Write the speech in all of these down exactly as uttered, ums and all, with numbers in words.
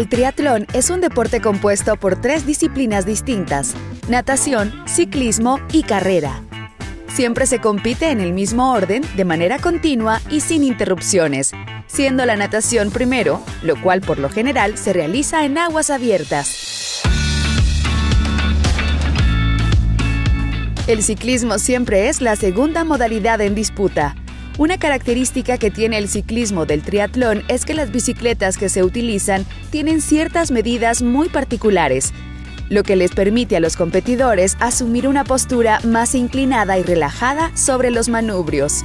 triatlón es un deporte compuesto por tres disciplinas distintas: natación, ciclismo y carrera. Siempre se compite en el mismo orden, de manera continua y sin interrupciones, siendo la natación primero, lo cual por lo general se realiza en aguas abiertas. El ciclismo siempre es la segunda modalidad en disputa. Una característica que tiene el ciclismo del triatlón es que las bicicletas que se utilizan tienen ciertas medidas muy particulares, lo que les permite a los competidores asumir una postura más inclinada y relajada sobre los manubrios.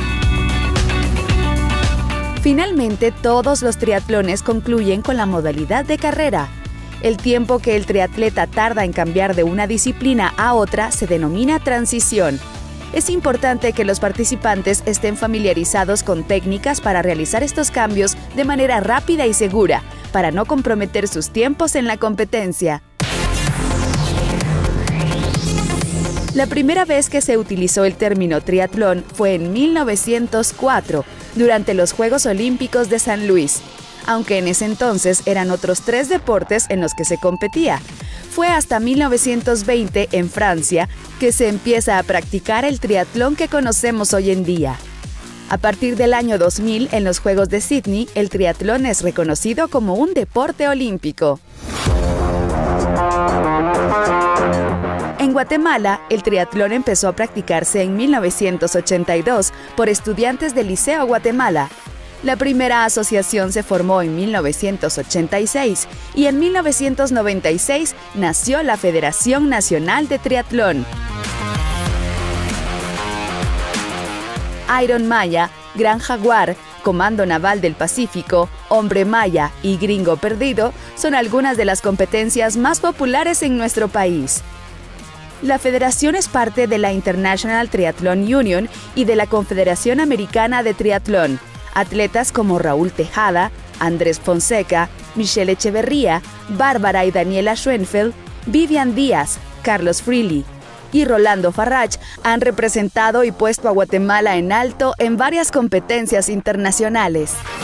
Finalmente, todos los triatlones concluyen con la modalidad de carrera. El tiempo que el triatleta tarda en cambiar de una disciplina a otra se denomina transición. Es importante que los participantes estén familiarizados con técnicas para realizar estos cambios de manera rápida y segura, para no comprometer sus tiempos en la competencia. La primera vez que se utilizó el término triatlón fue en mil novecientos cuatro, durante los Juegos Olímpicos de San Luis, aunque en ese entonces eran otros tres deportes en los que se competía. Fue hasta mil novecientos veinte, en Francia, que se empieza a practicar el triatlón que conocemos hoy en día. A partir del año dos mil, en los Juegos de Sydney, el triatlón es reconocido como un deporte olímpico. En Guatemala, el triatlón empezó a practicarse en mil novecientos ochenta y dos por estudiantes del Liceo Guatemala. La primera asociación se formó en mil novecientos ochenta y seis y en mil novecientos noventa y seis nació la Federación Nacional de Triatlón. Iron Maya, Gran Jaguar, Comando Naval del Pacífico, Hombre Maya y Gringo Perdido son algunas de las competencias más populares en nuestro país. La federación es parte de la International Triathlon Union y de la Confederación Americana de Triatlón. Atletas como Raúl Tejada, Andrés Fonseca, Michelle Echeverría, Bárbara y Daniela Schoenfeld, Vivian Díaz, Carlos Freely y Rolando Farrach han representado y puesto a Guatemala en alto en varias competencias internacionales.